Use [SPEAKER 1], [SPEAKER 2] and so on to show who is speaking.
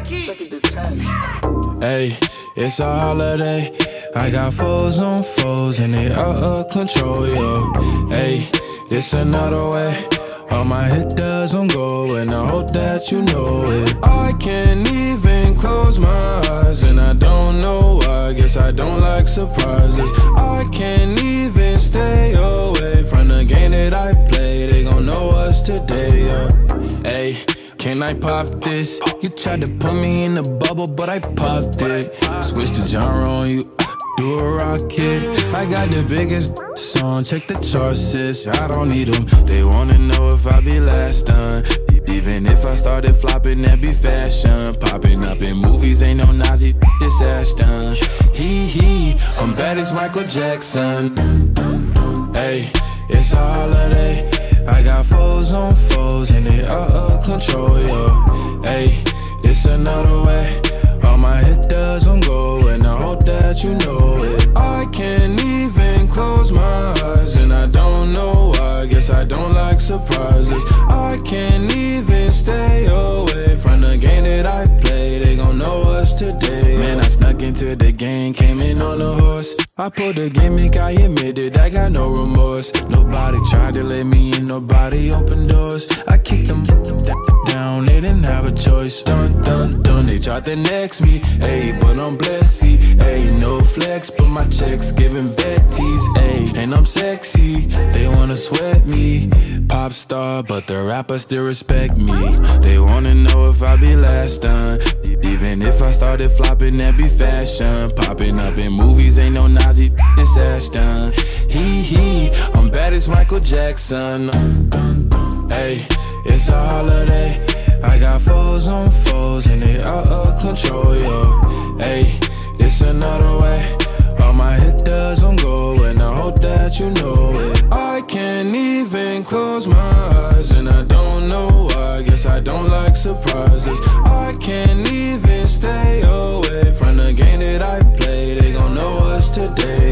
[SPEAKER 1] Hey, it's a holiday. I got foes on foes and they out of control, yo. Hey, this another way. All my hit doesn't go and I hope that you know it. I can't even close my eyes and I don't know why. Guess I don't like surprises. I can't even stay away from the game that I play. They gon' know us today, yeah. Hey, can I pop this? You tried to put me in the bubble, but I popped it. Switch the genre on you, do a rocket. I got the biggest song, check the charts, sis. I don't need them, they wanna know if I be last done. Even if I started flopping, that be fashion. Popping up in movies, ain't no Nazi, this Ashton. I'm bad as Michael Jackson. Hey, it's a holiday. I got foes on foes and they out of control, yo. Hey, this another way. All my hit doesn't go and I hope that you know it. I can't even close my eyes and I don't know why. Guess I don't like surprises. I can't even stay away from the game that I play. They gon' know us today. Man, I snuck into the game, came in on a horse. I pulled the gimmick, I admitted I got no remorse. Nobody tried to let me in, nobody opened doors. I kicked them down, they didn't have a choice. Dun, dun, dun, they tried to next me. Ayy, but I'm blessed, ayy, no flex, but my checks giving vetties, ayy. And I'm sexy, they wanna sweat me. Pop star, but the rappers still respect me. They wanna know if I be last done. Even if I started flopping, that be fashion. Popping up in movies, ain't no Nazi, this Ashton. I'm bad as Michael Jackson. Hey, it's a holiday. I got foes on foes and they out of control, yo. Hey, it's another way. All my hit doesn't go and I hope that you know it. I can't even close my eyes and I don't know why. Guess I don't like surprises. I can't even stay away from the game that I play. They gon' know us today.